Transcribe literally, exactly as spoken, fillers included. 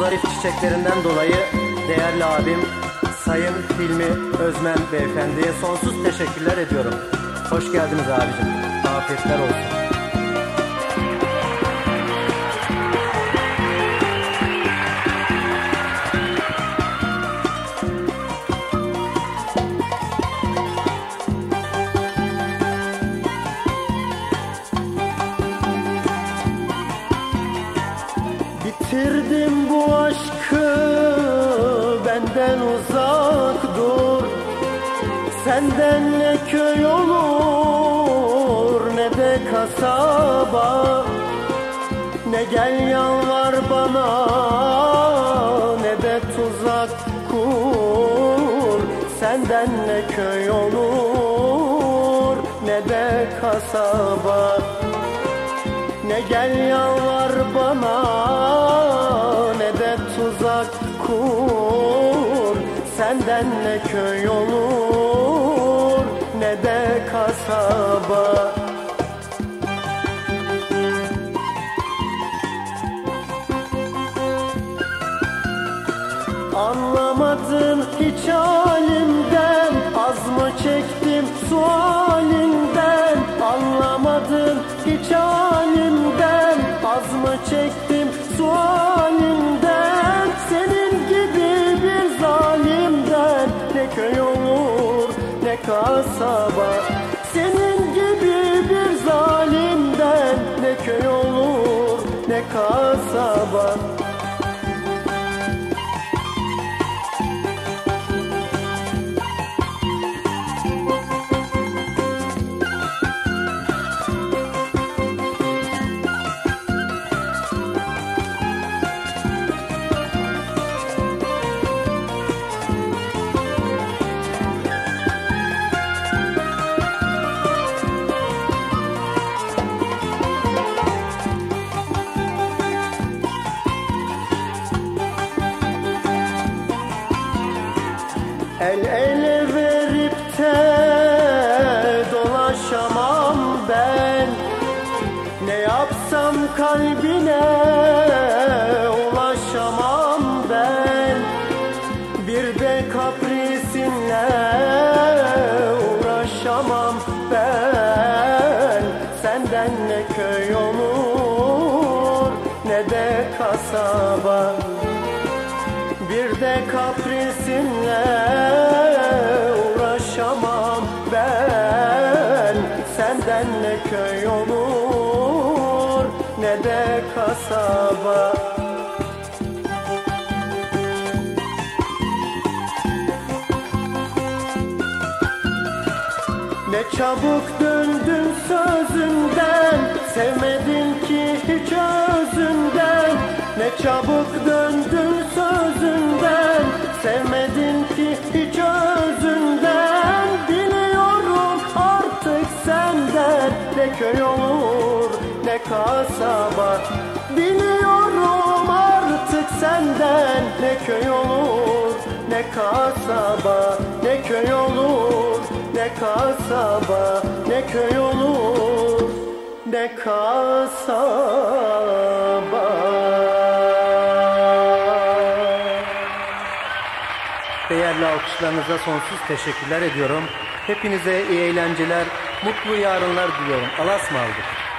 zarif çiçeklerinden dolayı değerli abim Sayın Hilmi Özmen Beyefendi'ye sonsuz teşekkürler ediyorum. Hoş geldiniz abicim. Afiyetler olsun. Bitirdim bu aşkı, benden uzak dur. Senden ne köy olur ne de kasaba. Ne gel yalvar bana ne de tuzak kur. Senden ne köy olur ne de kasaba. Ne gel yalvar bana ne de tuzak kur. Senden ne köy olur ne de kasaba. Anlamadın hiç halimden, az mı çektim sualinden. Anlamadın hiç halimden, az mı çektim sualinden. Senin gibi bir zalimden ne köy olur ne kasaba. Senin gibi bir zalimden ne köy olur ne kasaba. El ele verip de dolaşamam ben. Ne yapsam kalbine ulaşamam ben. Bir de kaprisinle uğraşamam ben. Senden ne köy olur ne de kasaba. Bir de kaprisinle uğraşamam ben. Senden ne köy olur ne de kasaba. Ne çabuk döndün sözünden, sevmedin ki hiç özünden. Ne çabuk döndün sözünden, sevmedin ki hiç özünden. Biliyorum artık senden ne köy olur ne kasaba. Biliyorum artık senden ne köy olur ne kasaba. Ne köy olur ne kasaba. Ne köy olur ne kasaba. Değerli alkışlarınıza sonsuz teşekkürler ediyorum. Hepinize iyi eğlenceler, mutlu yarınlar diliyorum. Allah'a ısmarladık.